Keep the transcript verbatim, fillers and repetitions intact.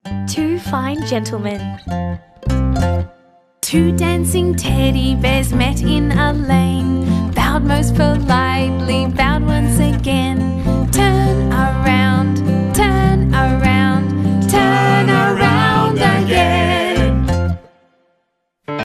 Two fine gentlemen. Two dancing teddy bears met in a lane, bowed most politely, bowed